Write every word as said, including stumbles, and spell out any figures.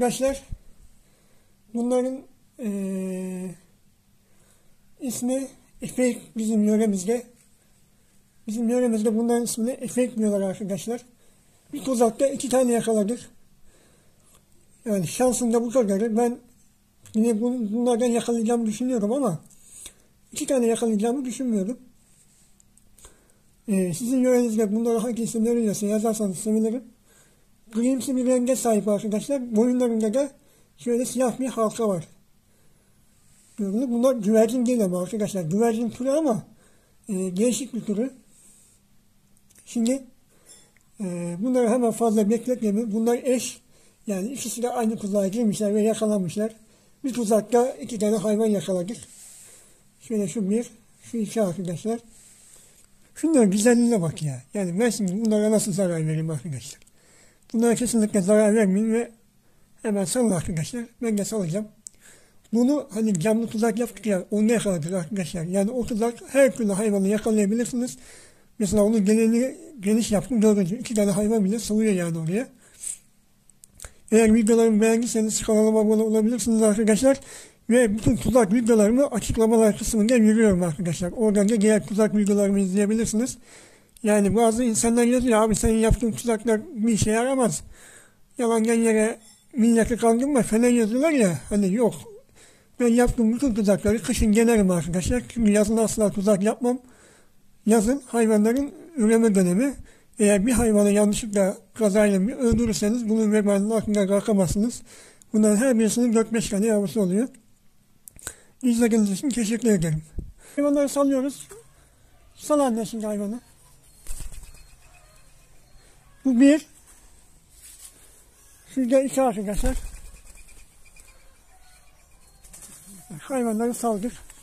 arkadaşlar. Bunların ee, ismi efek bizim yöremizde. Bizim yöremizde bunların ismini efek diyorlar arkadaşlar. Bir tuzakta iki tane yakaladık. Yani şansında bu kadarı. Ben yine bunlardan yakalayacağımı düşünüyorum ama iki tane yakalayacağımı düşünmüyorum. Ee, sizin yörenizde bunları hangi isimleri yazarsa yazarsanız sevinirim. Grimsi bir renge sahip arkadaşlar. Boyunlarında da şöyle siyah bir halka var. Gördünüz. Bunlar güvercin değil ama arkadaşlar. Güvercin türü ama e, değişik bir türü. Şimdi e, bunları hemen fazla bekletmeyelim. Bunlar eş. Yani ikisi de aynı tuzağa girmişler ve yakalanmışlar. Bir tuzakta iki tane hayvan yakaladık. Şöyle şu bir, şu iki arkadaşlar. Şunların güzelliğine bak ya. Yani ben şimdi bunlara nasıl zarar vereyim arkadaşlar. Bunlara kesinlikle zarar vermeyin ve hemen salın arkadaşlar. Ben de salacağım. Bunu hani camlı tuzak yaptık ya, onu yakaladık arkadaşlar. Yani o tuzak her türlü hayvanı yakalayabilirsiniz. Mesela onu geneli, geniş yaptım dördüncü. İki tane hayvan bile sığıyor yani oraya. Eğer videolarımı beğendiyseniz kanalıma abone olabilirsiniz arkadaşlar. Ve bütün tuzak videolarımı açıklamalar kısmında yürüyorum arkadaşlar. Oradan da diğer tuzak videolarımı izleyebilirsiniz. Yani bazı insanlar yazıyor, abi senin yaptığın tuzaklar bir işe yaramaz. Yalandan yere milleti kandırma falan yazıyorlar ya. Hani yok. Ben yaptığım bütün tuzakları kışın gelirim arkadaşlar. Çünkü yazın asla tuzak yapmam. Yazın hayvanların üreme dönemi. Eğer bir hayvanı yanlışlıkla kazayla bir öldürürseniz bunun vebalinin altında kalkamazsınız. Bunların her birisinin dört beş tane yavrusu oluyor. İzlediğiniz için teşekkür ederim. Hayvanları salıyoruz. Sal anne şimdi hayvanı. Bu bir. Şurada iki arkadaşlar. Hayvanları saldık.